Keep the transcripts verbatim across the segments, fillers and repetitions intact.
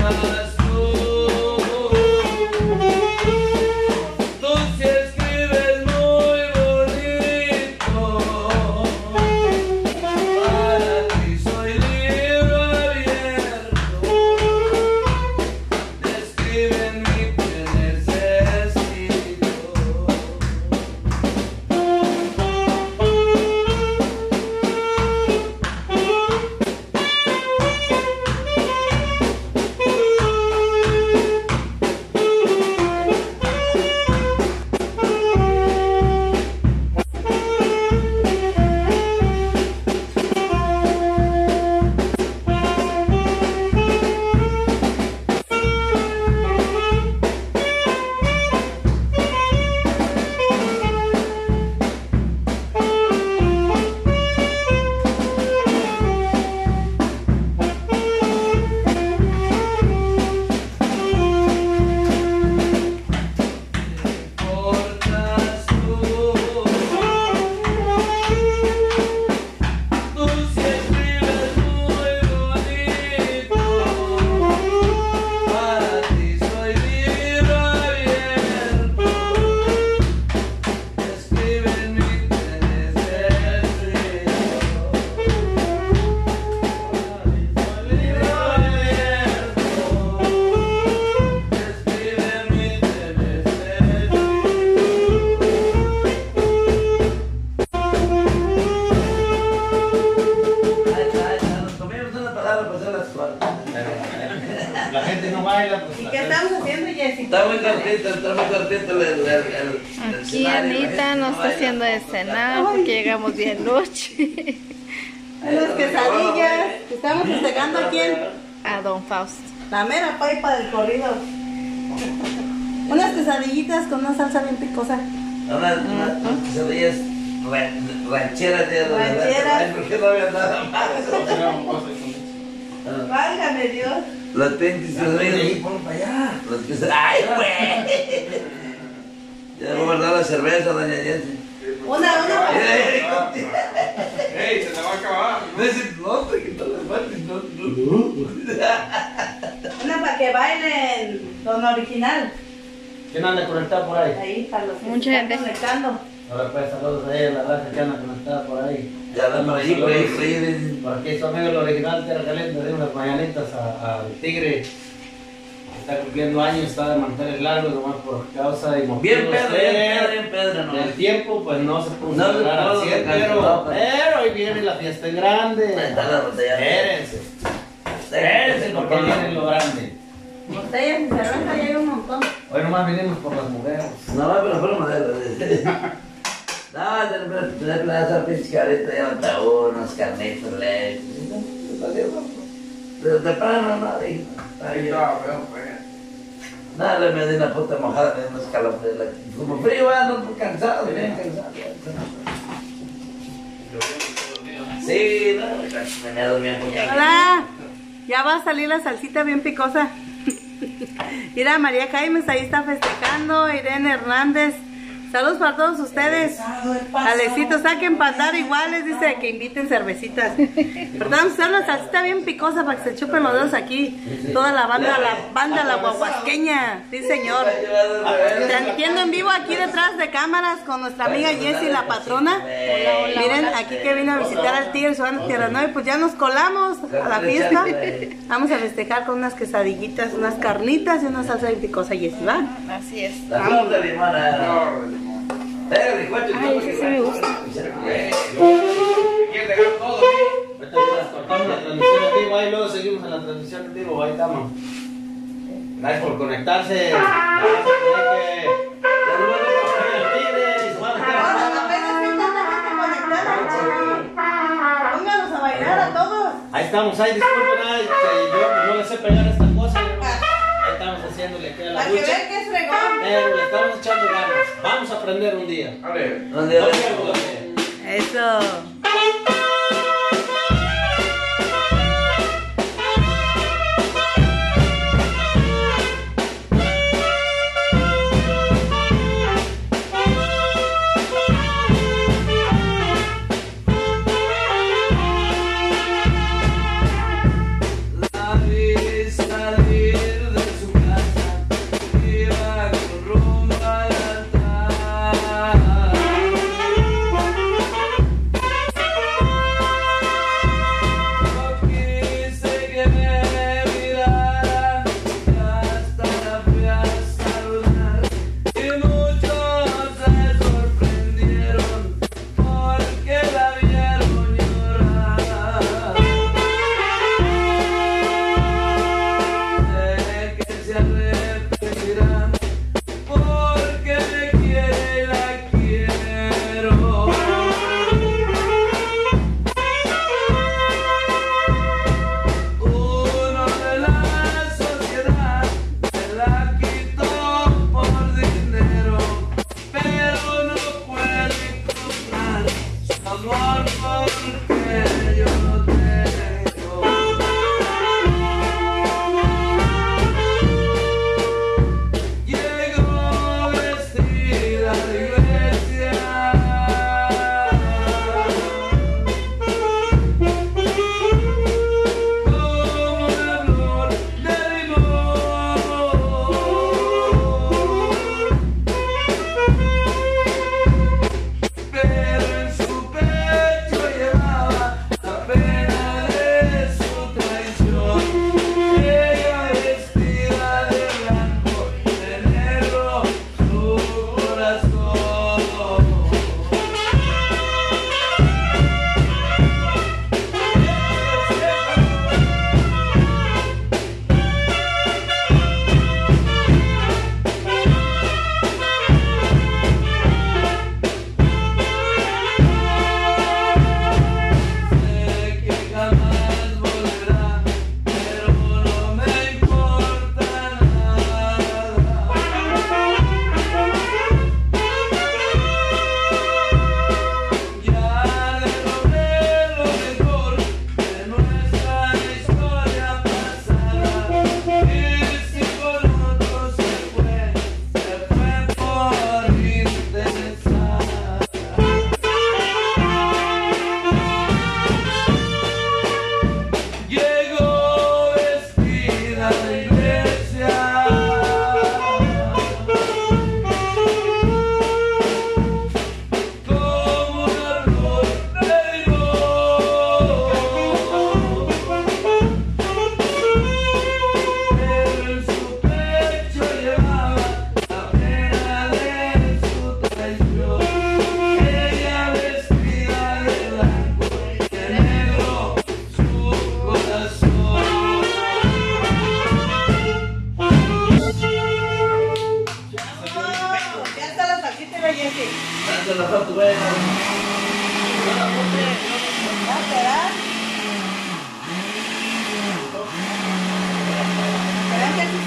La gente no baila. Pues, ¿Y qué estamos haciendo, Jessica? Está muy cortito, está muy cortito el, el, el, el Aquí escenario, Anita nos está haciendo de cenar porque llegamos bien noche. Unas quesadillas. Estamos festejando aquí en A Don Fausto. la mera paipa del corrido. Unas quesadillitas con una salsa bien picosa. Unas unas quesadillas ran- rancheras de Rancheras. porque no había nada más. Válgame Dios. Las pinches quesadillas. ponlo para allá. Las quesadillas. ¡Ay, güey! Ya voy a guardar la cerveza, doña Jensi. Una, una. ¡Ey, se te va a acabar! No es el nombre que no le falta. No, no. Una para que bailen don original. ¿Quién anda conectado por ahí? Ahí, para los que Mucha se están gente. conectando. Ahora pues saludos a ella, la raza que anda conectada por ahí. Ya anda por ahí, por ahí, por ahí. Por aquí su amigo el original Tierra Caliente de unas mañanitas a- al tigre. Está cumpliendo años, está de mantener largo, nomás por causa y motivos Bien Pedro, de- bien Pedro, bien Pedro, no. del tiempo, pues no se pudo No, celebrar no, al no, cien, no, pero, no, pero- pero hoy viene la fiesta en grande. Ahí está la botella. Espérense, espérense porque viene lo grande. Botellas y cerveza y hay un montón. Hoy nomás vinimos por las mujeres. No, pero fueron modelos. No, tener tener plaza, pinche carita, ya hasta unos carnitos, leche. Pero temprano, no, dije. Ahí estaba feo, pues. Nada, me di una puta mojada, me di unos calafres. Como frío, ando cansado, bien cansado. Sí, no, me dormí en puñal. Hola. Ya va a salir la salsita bien picosa. Mira, María Jaimes ahí está festejando. Irene Hernández. Saludos para todos ustedes. Alexito, saquen para andar iguales. Dice que inviten cervecitas. Pero vamos a hacer la salsita bien picosa para que se chupen los dedos aquí. Toda la banda, la banda, la guaguasqueña. Sí, señor. Transmitiendo en vivo aquí detrás de cámaras con nuestra amiga Jessie, la patrona. Miren, aquí que vino a visitar al Tigre Suárez Tierra Nueva. Pues ya nos colamos a la fiesta. Vamos a festejar con unas quesadillitas, unas carnitas y una salsa bien picosa, Jessie, ¿va? Así es. La flor de limón. No, Ay, ese sí me gusta. quiere regalar todo, ¿sí? Ahorita ya cortamos la transmisión en vivo, ahí luego seguimos en la transmisión en vivo, ahí estamos. Gracias por conectarse. Vamos a tener que... el tigre y su madre. Pónganos a bailar a todos. Ahí estamos, ahí disculpen, ay, que yo no le sé pegar esta cosa. Ahí estamos haciéndole aquí a la Para que lucha. vean que es fregón. Pero le estamos echando ganas. Vamos a aprender un día. A ver. ¿Dónde No pierdo la fe. Eso. La vista, la vista.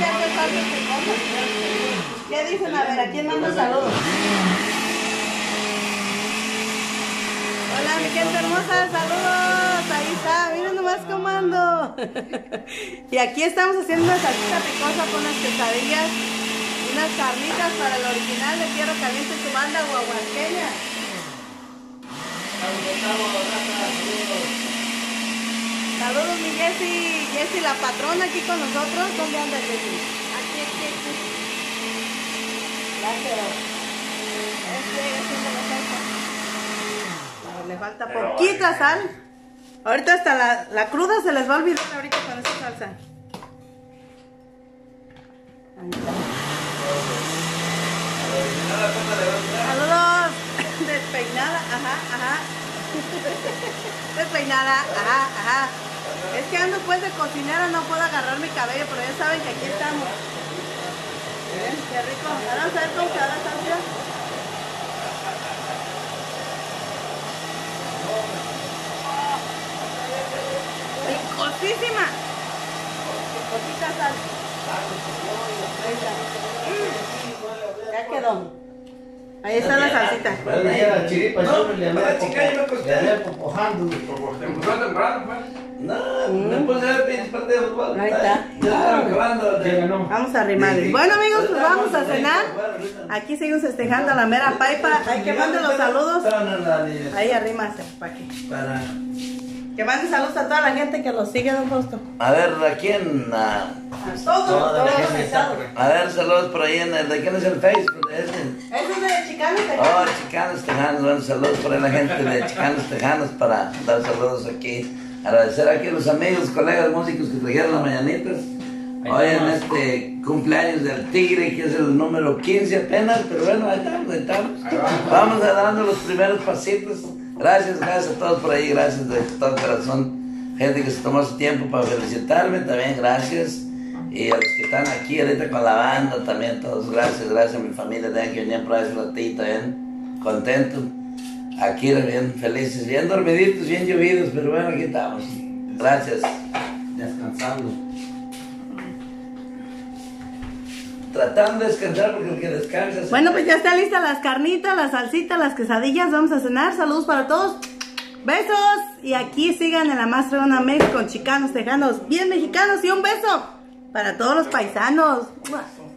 que hace falta este cosa. ¿Qué dicen? A ver, ¿a quién manda saludos? Hola, mi gente hermosa, saludos. Ahí está, miren nomás cómo ando. Y aquí estamos haciendo una salsita picosa con unas quesadillas, unas carnitas para el original de Fierro Caliente, su banda guaguasqueña. Saludos, mi Jessy. Jessy, la patrona aquí con nosotros. ¿Dónde anda Jessy? Aquí, aquí, aquí. Gracias. Este, haciendo la salsa. Le falta poquita sal. Ahorita hasta la, la cruda se les va a olvidar ahorita con esta salsa. Ahí está. Saludos. Despeinada, ajá, ajá. Despeinada, ajá, ajá. Es que ando pues de cocinera, no puedo agarrar mi cabello, pero ya saben que aquí estamos. Miren, qué rico. Ahora vamos a ver cómo queda la salsa. Picosísima. Poquita sal. Ahí está. Mm. Ya quedó. Ahí está la salsita. Bueno, ya la chiripa, yo me le andé popojando. ¿Te empezó temprano, pues? No, me puse a ver pinche partido de fútbol. Ahí está. Ya, acabando. Vamos a arrimar. Bueno, amigos, pues vamos a cenar. Aquí seguimos festejando a la mera paipa. Ahí que manden los saludos. Ahí arrímase, para aquí. Para... Que manden saludos a toda la gente que los sigue, don Fausto. A ver, ¿a quién? A, A todos, Toda la todos gente los está estados. por a ver, saludos por ahí en el... ¿De quién es el Facebook? ¿Es el... Eso es de Chicano, Oh, Chicanos Tejanos, bueno, saludos por ahí la gente de Chicanos Tejanos para dar saludos aquí. Agradecer aquí a los amigos, colegas músicos que trajeron las mañanitas. Hoy en este cumpleaños del Tigre, que es el número quince apenas, pero bueno, ahí estamos, ahí estamos. Vamos a dando los primeros pasitos. Gracias, gracias a todos por ahí, gracias de todo corazón. Gente que se tomó su tiempo para felicitarme, también gracias. Y a los que están aquí ahorita con la banda, también todos gracias, gracias a mi familia también que venían por ahí ese ratito, bien contentos. Aquí bien felices, bien dormiditos, bien llovidos, pero bueno, aquí estamos. Gracias. Descansando. Tratando de descansar porque el que descansa... Bueno, pues ya están listas las carnitas, las salsitas, las quesadillas. Vamos a cenar. Saludos para todos. Besos. Y aquí sigan en la más fregona México con Chicanos Tejanos bien mexicanos. Y un beso para todos los paisanos.